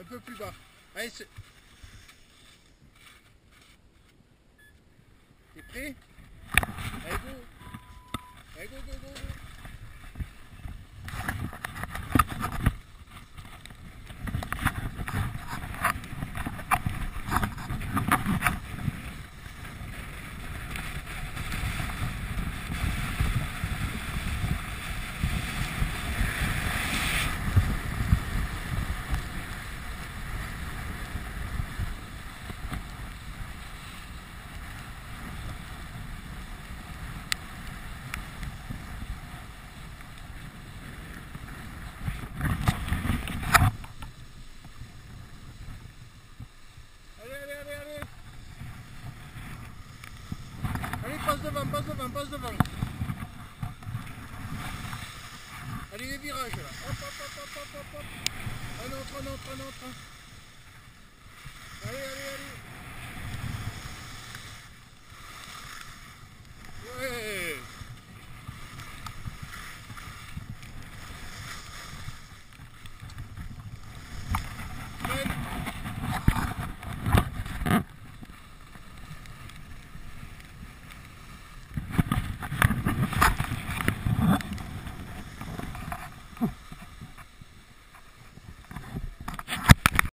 peu plus bas. Allez, t'es prêt? Allez, go. Allez, go, go, go, go. Passe devant, passe devant, passe devant. Allez, les virages là. Hop, hop, hop, hop, hop, hop, hop. Un autre, un autre, un autre. Allez, allez, allez.